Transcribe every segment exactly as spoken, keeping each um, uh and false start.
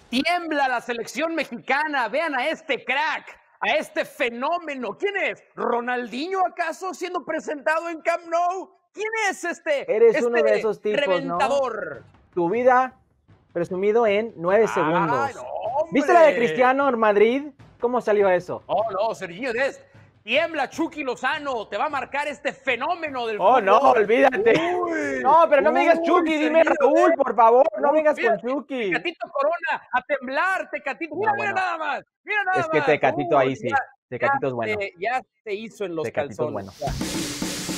Tiembla la selección mexicana. Vean a este crack, a este fenómeno. ¿Quién es? ¿Ronaldinho acaso siendo presentado en Camp Nou? ¿Quién es este? Eres este uno de esos tipos, reventador? ¿no? Tu vida presumido en nueve ¡Ay, segundos. no, ¿Viste la de Cristiano en Madrid? ¿Cómo salió eso? Oh, no, Serginho Dest. Tiembla Chucky Lozano, te va a marcar este fenómeno del Oh, fútbol. no, olvídate. Uy, no, pero no me digas uy, Chucky, dime Serginho Raúl, Dest. por favor, no Uy, vengas mira, con Chucky. Tecatito Corona, a temblar, Tecatito. Mira, No, mira bueno. nada más, mira nada Es que más. Tecatito Uy, ahí sí, ya, Tecatito ya es bueno. Se, ya se hizo en los Tecatito es calzones. bueno. Ya.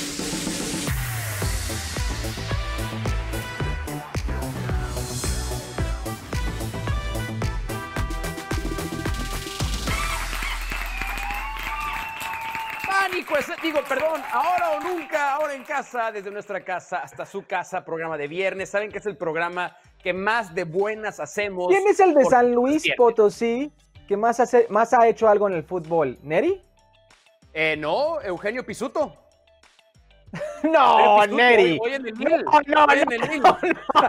Pánico, es, digo, perdón, ahora o nunca, ahora en casa, desde nuestra casa hasta su casa, programa de viernes. Saben que es el programa que más de buenas hacemos. ¿Quién es el de porque San Luis viernes. Potosí que más, hace, más ha hecho algo en el fútbol? ¿Neri? Eh, no, Eugenio Pisuto. No, Pisuto, Neri. Hoy, hoy en el Lille. No, no, hoy no, en el Lille. no,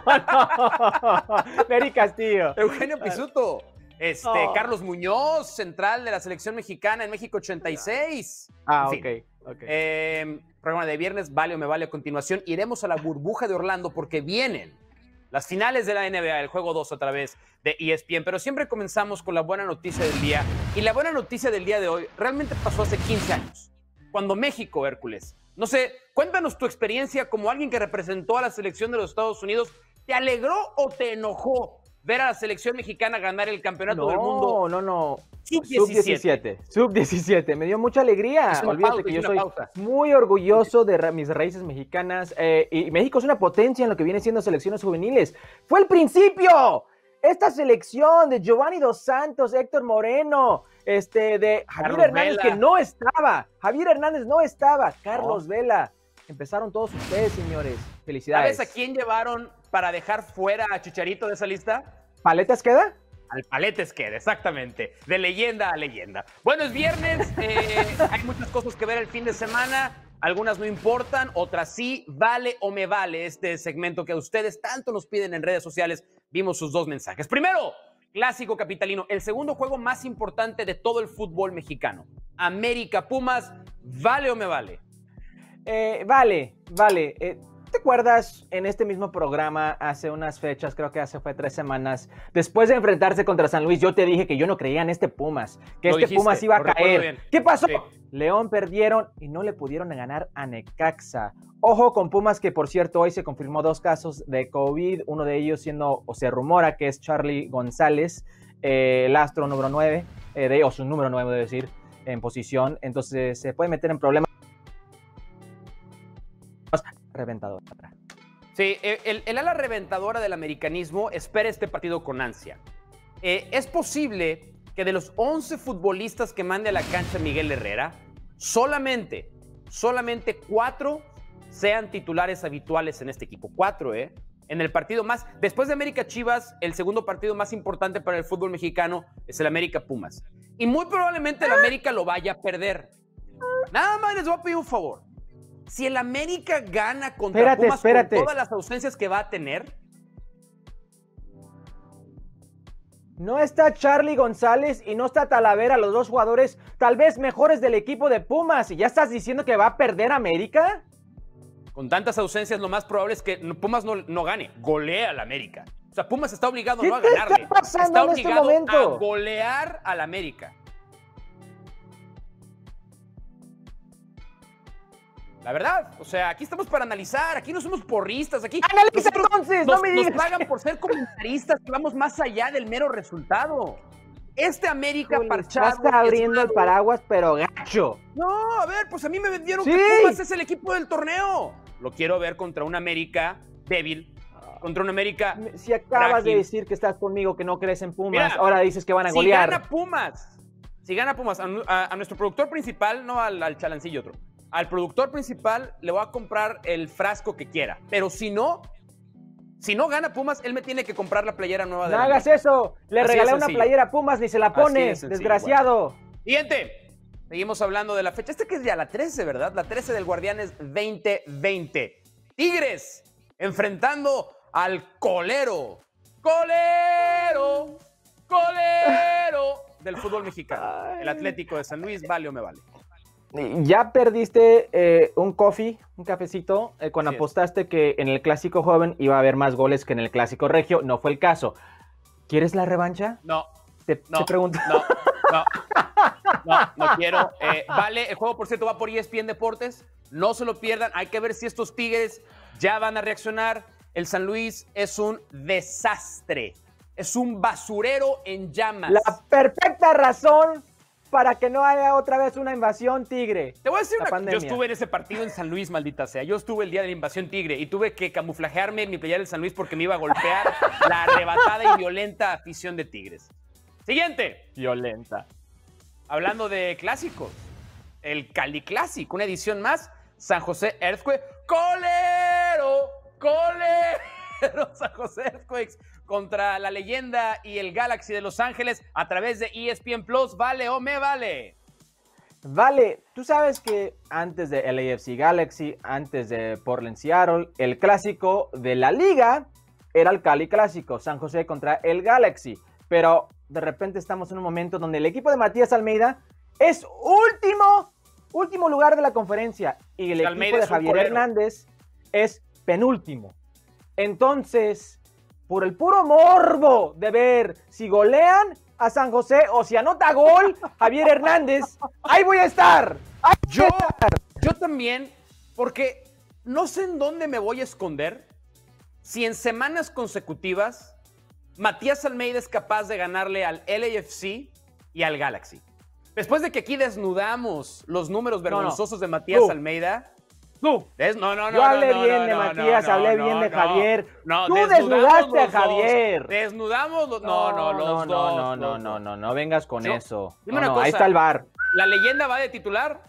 no. Neri Castillo. Eugenio Pisuto. Este, Oh. Carlos Muñoz, central de la selección mexicana en México ochenta y seis. Ah, En fin. ok. okay. Eh, programa de viernes, vale o me vale a continuación. Iremos a la burbuja de Orlando porque vienen las finales de la N B A, el juego dos a través de E S P N. Pero siempre comenzamos con la buena noticia del día. Y la buena noticia del día de hoy realmente pasó hace quince años. Cuando México, Hércules, no sé, cuéntanos tu experiencia como alguien que representó a la selección de los Estados Unidos. ¿Te alegró o te enojó ver a la selección mexicana ganar el campeonato no, del mundo? No, no, no. sub Sub diecisiete. Sub diecisiete. Me dio mucha alegría. Olvídate pausa, que yo una soy pausa. muy orgulloso de ra mis raíces mexicanas. Eh, y México es una potencia en lo que viene siendo selecciones juveniles. ¡Fue el principio! Esta selección de Giovanni Dos Santos, Héctor Moreno, este, de Javier Carlos Hernández, Vela. que no estaba. Javier Hernández no estaba. Carlos no. Vela. Empezaron todos ustedes, señores. Felicidades. ¿Sabes a quién llevaron para dejar fuera a Chicharito de esa lista? ¿Paletas queda? Al Paletes queda, exactamente. De leyenda a leyenda. Bueno, es viernes. Eh, hay muchas cosas que ver el fin de semana. Algunas no importan, otras sí. Vale o me vale este segmento que a ustedes tanto nos piden en redes sociales. Vimos sus dos mensajes. Primero, clásico capitalino. El segundo juego más importante de todo el fútbol mexicano. América Pumas. ¿Vale o me vale? Eh, vale, vale. Eh, ¿Te acuerdas en este mismo programa hace unas fechas, creo que hace fue tres semanas, después de enfrentarse contra San Luis, yo te dije que yo no creía en este Pumas, que Lo este dijiste, Pumas iba a lo recuerdo caer. bien. ¿Qué pasó? Sí. León perdieron y no le pudieron ganar a Necaxa. Ojo con Pumas, que por cierto hoy se confirmó dos casos de COVID, uno de ellos siendo, o se rumora que es Charlie González, eh, el astro número nueve, eh, de, o su número nueve debo decir, en posición, entonces se puede meter en problemas. Reventadora. Sí, el, el ala reventadora del americanismo espera este partido con ansia. Eh, es posible que de los once futbolistas que mande a la cancha Miguel Herrera, solamente, solamente cuatro sean titulares habituales en este equipo. Cuatro, ¿eh? En el partido más, después de América Chivas, el segundo partido más importante para el fútbol mexicano es el América Pumas. Y muy probablemente el América lo vaya a perder. Nada más les voy a pedir un favor. Si el América gana contra espérate, Pumas espérate. con todas las ausencias que va a tener. No está Charlie González y no está Talavera, los dos jugadores tal vez mejores del equipo de Pumas. ¿Y ya estás diciendo que va a perder América? Con tantas ausencias, lo más probable es que Pumas no, no gane. Golea al América. O sea, Pumas está obligado no a ganarle. ¿Qué está pasando está en este obligado momento? a golear al América. La verdad, o sea, aquí estamos para analizar, aquí no somos porristas, aquí ¡Analiza entonces! nos, ¡No me nos digas! pagan por ser comentaristas que vamos más allá del mero resultado. Este América Híjole, parchado... estás abriendo esmado. el paraguas, pero gacho. No, a ver, pues a mí me vendieron Sí. que Pumas es el equipo del torneo. Lo quiero ver contra un América débil, contra un América... Si acabas frágil. de decir que estás conmigo, que no crees en Pumas, Mira, ahora dices que van a Si golear. gana Pumas, si gana Pumas, a, a- a nuestro productor principal, no al, al chalancillo otro, al productor principal le voy a comprar el frasco que quiera. Pero si no, si no gana Pumas, él me tiene que comprar la playera nueva de No la hagas América. eso. Le Así de regalé una sencillo. playera a Pumas, ni se la Así pone, de sencillo, desgraciado. Siguiente. Seguimos hablando de la fecha. Este que es ya la trece, ¿verdad? La trece del Guardianes veinte veinte. Tigres enfrentando al Colero. ¡Colero! del fútbol mexicano. El Atlético de San Luis, ¿vale o me vale? Ya perdiste eh, un coffee, un cafecito, eh, cuando Así apostaste es. que en el clásico joven iba a haber más goles que en el clásico regio. No fue el caso. ¿Quieres la revancha? No. Te, no, te pregunto. No, no, no, no quiero. Eh, vale, el juego, por cierto, va por E S P N Deportes. No se lo pierdan. Hay que ver si estos Tigres ya van a reaccionar. El San Luis es un desastre. Es un basurero en llamas. La perfecta razón para que no haya otra vez una invasión tigre. Te voy a decir La una cosa. pandemia. Yo estuve en ese partido en San Luis, maldita sea. Yo estuve el día de la invasión tigre y tuve que camuflajearme en mi playera del San Luis porque me iba a golpear la arrebatada y violenta afición de Tigres. Siguiente. Violenta. Hablando de clásicos. El Cali Classic, una edición más. San José Earthquake. ¡Colero! ¡Colero! San José Earthquakes contra la leyenda y el Galaxy de Los Ángeles a través de E S P N Plus. ¿Vale o me vale? Vale, tú sabes que antes de L A F C Galaxy, antes de Portland Seattle, el clásico de la liga era el Cali Clásico, San José contra el Galaxy. Pero de repente estamos en un momento donde el equipo de Matías Almeida es último, último lugar de la conferencia. Y el Almeida equipo de es un Javier colero. Hernández es penúltimo. Entonces, por el puro morbo de ver si golean a San José o si anota gol Javier Hernández, ahí voy a estar. Ahí voy Yo, a estar. yo también, porque no sé en dónde me voy a esconder si en semanas consecutivas Matías Almeida es capaz de ganarle al L A F C y al Galaxy. Después de que aquí desnudamos los números vergonzosos de Matías Tú. Almeida. Tú. Es, no, no, no, Yo hablé no, no, bien no, de no, Matías, no, hablé no, bien de no, Javier. No, Tú desnudamos desnudaste a los dos. Javier. Desnudamos los No, no, los no, dos. no, no, los no, dos. no, no, no vengas con Yo- eso. dime No, una no, ahí cosa. está el bar. ¿La leyenda va de titular?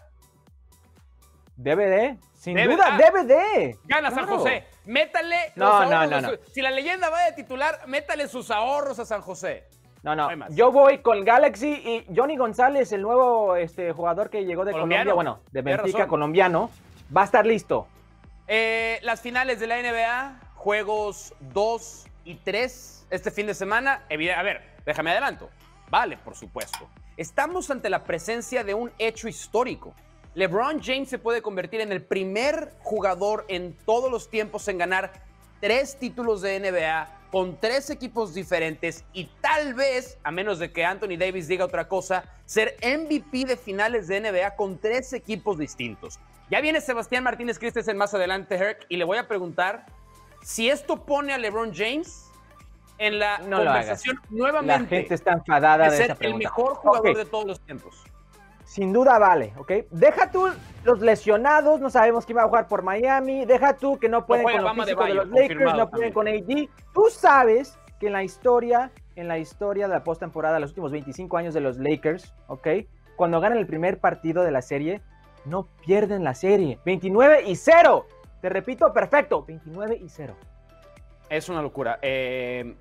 D V D, sin Debe- duda, ah. D V D. Gana San Claro. José. Métale No, los no, ahorros no, de no. su- Si la leyenda va de titular, métale sus ahorros a San José. No, No no, hay más. yo voy con Galaxy y Johnny González, el nuevo este, jugador que llegó de Colombiano. Colombia, bueno, de Tienes Benfica, razón. colombiano, va a estar listo. Eh, las finales de la N B A, juegos dos y tres este fin de semana. Evide- A ver, déjame adelanto. Vale, por supuesto. Estamos ante la presencia de un hecho histórico. LeBron James se puede convertir en el primer jugador en todos los tiempos en ganar tres títulos de N B A con tres equipos diferentes y tal vez, a menos de que Anthony Davis diga otra cosa, ser M V P de finales de N B A con tres equipos distintos. Ya viene Sebastián Martínez Christensen más adelante, Herc, y le voy a preguntar si esto pone a LeBron James en la No lo conversación La nuevamente gente está enfadada de de ser esa el pregunta. mejor jugador Ok. de todos los tiempos. Sin duda vale, ¿ok? Deja tú los lesionados, no sabemos quién va a jugar por Miami. Deja tú que no pueden juega con los Bama de físicos de, Bayo, los Lakers, confirmado no pueden también. con A D. Tú sabes que en la historia, en la historia de la postemporada, los últimos veinticinco años de los Lakers, ¿ok? Cuando ganan el primer partido de la serie, no pierden la serie. veintinueve y cero. Te repito, perfecto. veintinueve y cero. Es una locura. Eh,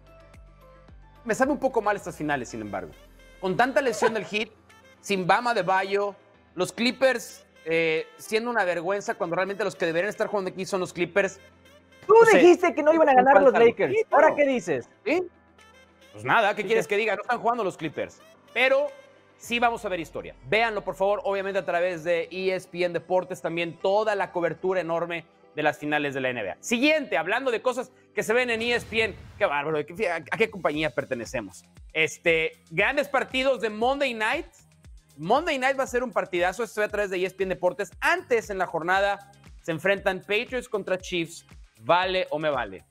me sabe un poco mal estas finales, sin embargo. Con tanta lesión del Heat, sin Bama de Bayo, los Clippers eh, siendo una vergüenza cuando realmente los que deberían estar jugando aquí son los Clippers. Tú O sea, dijiste que no iban a ganar los falta- Lakers. Sí, ¿Ahora claro. qué dices? ¿Sí? Pues nada, ¿qué Sí, quieres sí. que diga? No están jugando los Clippers. Pero sí vamos a ver historia. Véanlo, por favor, obviamente a través de E S P N Deportes, también toda la cobertura enorme de las finales de la N B A. Siguiente, hablando de cosas que se ven en E S P N. Qué bárbaro, ¿a qué, a qué compañía pertenecemos? Este, grandes partidos de Monday Night. Monday Night va a ser un partidazo, esto se ve a través de E S P N Deportes. Antes en la jornada se enfrentan Patriots contra Chiefs. ¿Vale o me vale?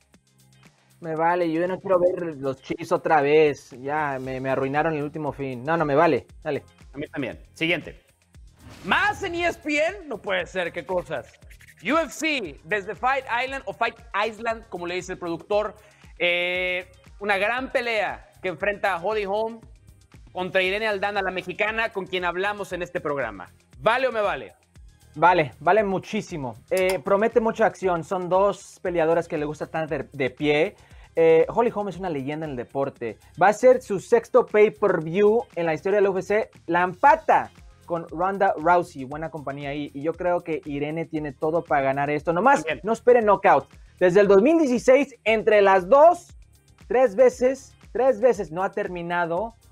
Me vale, yo ya no quiero ver los Chiefs otra vez. Ya, me, me arruinaron el último fin. No, no, me vale. Dale. A mí también. Siguiente. Más en E S P N, no puede ser, qué cosas. U F C, desde Fight Island o Fight Island, como le dice el productor. Eh, una gran pelea que enfrenta a Holly Holm contra Irene Aldana, la mexicana, con quien hablamos en este programa. ¿Vale o me vale? Vale, vale muchísimo. Eh, promete mucha acción. Son dos peleadoras que le gusta estar de, de pie. Eh, Holly Holm es una leyenda en el deporte. Va a ser su sexto pay-per-view en la historia del U F C. La empata con Ronda Rousey. Buena compañía ahí. Y yo creo que Irene tiene todo para ganar esto. Nomás Bien. no esperen knockout. Desde el dos mil dieciséis, entre las dos, tres veces, tres veces no ha terminado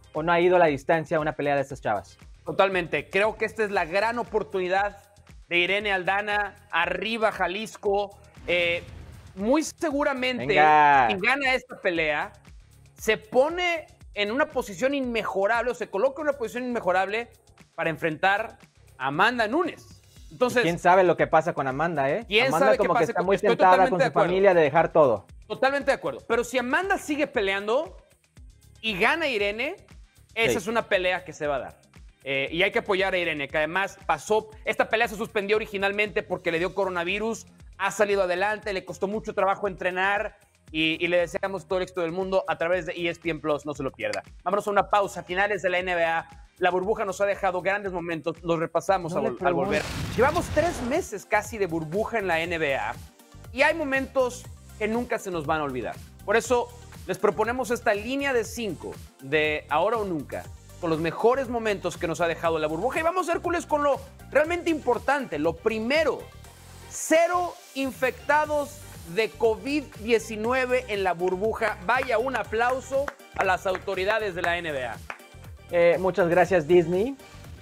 o no ha ido a la distancia a una pelea de estas chavas. Totalmente. Creo que esta es la gran oportunidad de Irene Aldana, arriba Jalisco. Eh, muy seguramente, Venga. si gana esta pelea, se pone en una posición inmejorable, o se coloca en una posición inmejorable para enfrentar a Amanda Nunes. Entonces, ¿quién sabe lo que pasa con Amanda, eh? ¿quién Amanda sabe como qué que pasa está con- muy estoy tentada totalmente con de su acuerdo. familia de dejar todo. Totalmente de acuerdo. Pero si Amanda sigue peleando y gana Irene, esa Sí. es una pelea que se va a dar. Eh, y hay que apoyar a Irene, que además pasó, esta pelea se suspendió originalmente porque le dio coronavirus, ha salido adelante, le costó mucho trabajo entrenar y, y le deseamos todo el éxito del mundo a través de E S P N Plus, no se lo pierda. Vámonos a una pausa, finales de la N B A. La burbuja nos ha dejado grandes momentos, los repasamos No a le vol- al pregunto. volver. Llevamos tres meses casi de burbuja en la N B A y hay momentos que nunca se nos van a olvidar. Por eso les proponemos esta línea de cinco de ahora o nunca, con los mejores momentos que nos ha dejado la burbuja. Y vamos, Hércules, con lo realmente importante. Lo primero, cero infectados de COVID diecinueve en la burbuja. Vaya, un aplauso a las autoridades de la N B A. Eh, muchas gracias, Disney.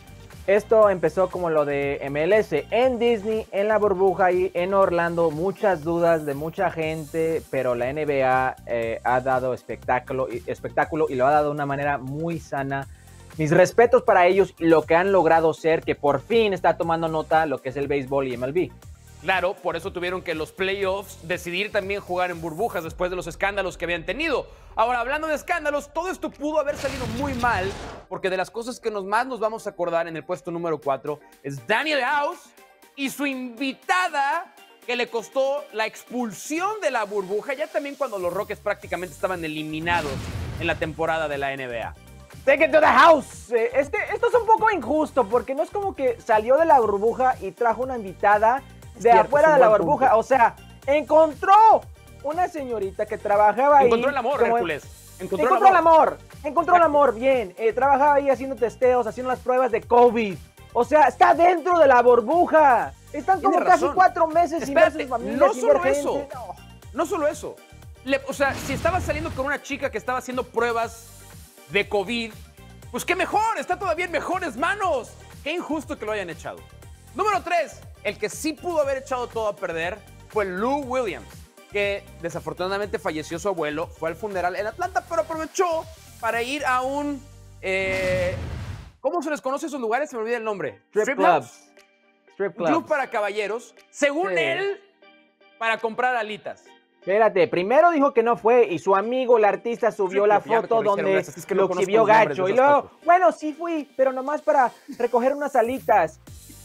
Esto empezó como lo de M L S en Disney, en la burbuja y en Orlando. Muchas dudas de mucha gente, pero la N B A eh, ha dado espectáculo y, espectáculo y lo ha dado de una manera muy sana. Mis respetos para ellos y lo que han logrado ser, que por fin está tomando nota lo que es el béisbol y M L B. Claro, por eso tuvieron que los playoffs decidir también jugar en burbujas después de los escándalos que habían tenido. Ahora, hablando de escándalos, todo esto pudo haber salido muy mal, porque de las cosas que nos más nos vamos a acordar en el puesto número cuatro es Daniel House y su invitada que le costó la expulsión de la burbuja, ya también cuando los Rockets prácticamente estaban eliminados en la temporada de la N B A. Take it to the house. Eh, Este, esto es un poco injusto porque no es como que salió de la burbuja y trajo una invitada de cierto, afuera es un de la buen burbuja. punto. O sea, encontró una señorita que trabajaba ahí. Encontró el amor, como- Hércules. Encontró, Encontró el el amor. amor. Encontró el amor, bien. Eh, trabajaba ahí haciendo testeos, haciendo las pruebas de COVID. O sea, está dentro de la burbuja. Están como Tiene casi razón. cuatro meses sin ver Espérate, sus familias, no sin solo ver eso. gente. No. No solo eso. Le- o sea, si estaba saliendo con una chica que estaba haciendo pruebas de COVID, pues qué mejor, está todavía en mejores manos. Qué injusto que lo hayan echado. Número tres, el que sí pudo haber echado todo a perder fue Lou Williams, que desafortunadamente falleció su abuelo, fue al funeral en Atlanta, pero aprovechó para ir a un... eh, ¿cómo se les conoce esos lugares? Se me olvida el nombre. Strip clubs. clubs. Strip Un clubs. club para caballeros, según Sí. él, para comprar alitas. Espérate, primero dijo que no fue y su amigo, el artista, subió Sí, la ya me foto corrigieron, donde gracias. Es que no lo conozco exhibió los nombres gacho. de Y esas luego, fotos. bueno, sí fui, pero nomás para recoger unas alitas.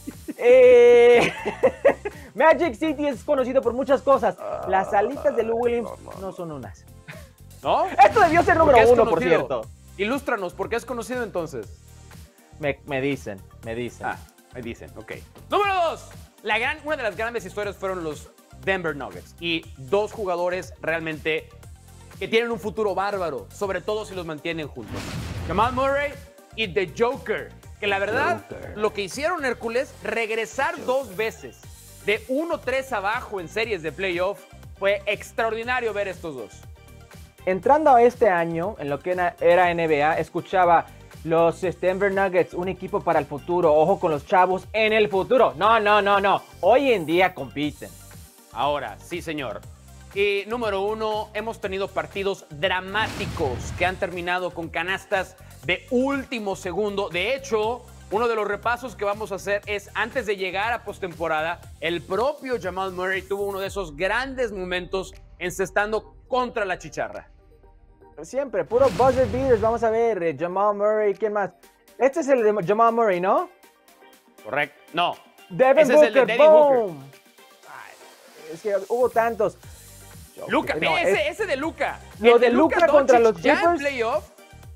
Eh, Magic City es conocido por muchas cosas. Las alitas de Lou Williams no, no, no son unas. ¿No? Esto debió ser ¿Por número qué es uno, por conocido? cierto. Ilústranos, ¿por qué es conocido entonces? Me, me dicen, me dicen. Ah, ahí dicen, ok. Número dos. La gran, una de las grandes historias fueron los Denver Nuggets. Y dos jugadores realmente que tienen un futuro bárbaro, sobre todo si los mantienen juntos. Jamal Murray y The Joker. Que la verdad, Joker. lo que hicieron, Hércules, regresar dos veces de uno tres abajo en series de playoff, fue extraordinario ver estos dos. Entrando a este año, en lo que era- era N B A, escuchaba los Denver Nuggets, un equipo para el futuro. Ojo con los chavos en el futuro. No, no, no, no. Hoy en día compiten. Ahora, sí, señor. Y número uno, hemos tenido partidos dramáticos que han terminado con canastas de último segundo. De hecho, uno de los repasos que vamos a hacer es, antes de llegar a postemporada, el propio Jamal Murray tuvo uno de esos grandes momentos encestando contra la chicharra. Siempre, puro buzzer beaters. Vamos a ver, eh, Jamal Murray, ¿quién más? Este es el de Jamal Murray, ¿no? Correcto. No. Devin Ese es Booker, el de Devin Booker. boom. Ay, es que hubo tantos. Luca, No, ese, es- ese de Luca. Lo El de Luka contra los ya en Clippers. playoff.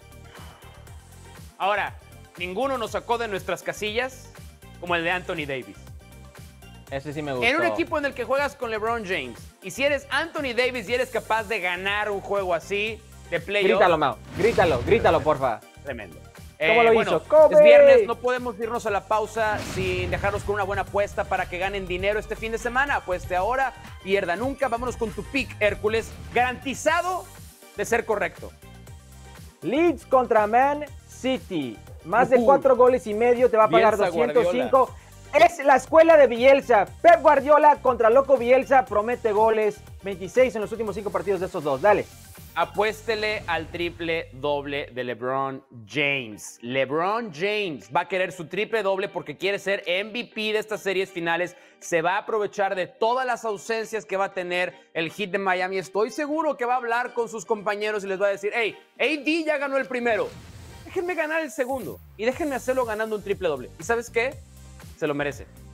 Ahora, ninguno nos sacó de nuestras casillas como el de Anthony Davis. Ese sí me gustó. En un equipo en el que juegas con LeBron James, y si eres Anthony Davis y eres capaz de ganar un juego así de playoff, Grítalo, Mau. Grítalo, grítalo, porfa. tremendo. ¿Cómo lo bueno, hizo? ¡Kobe! es viernes, no podemos irnos a la pausa sin dejarnos con una buena apuesta para que ganen dinero este fin de semana. Apueste ahora, pierda nunca. Vámonos con tu pick, Hércules, garantizado de ser correcto. Leeds contra Man City. Más de cuatro goles y medio, te va a pagar Bielsa, doscientos cinco. Guardiola. Es la escuela de Bielsa. Pep Guardiola contra Loco Bielsa, promete goles. veintiséis en los últimos cinco partidos de estos dos. Dale. Apuéstele al triple doble de LeBron James. LeBron James va a querer su triple doble porque quiere ser M V P de estas series finales. Se va a aprovechar de todas las ausencias que va a tener el Heat de Miami. Estoy seguro que va a hablar con sus compañeros y les va a decir, hey, A D ya ganó el primero. Déjenme ganar el segundo y déjenme hacerlo ganando un triple doble. ¿Y sabes qué? Se lo merece.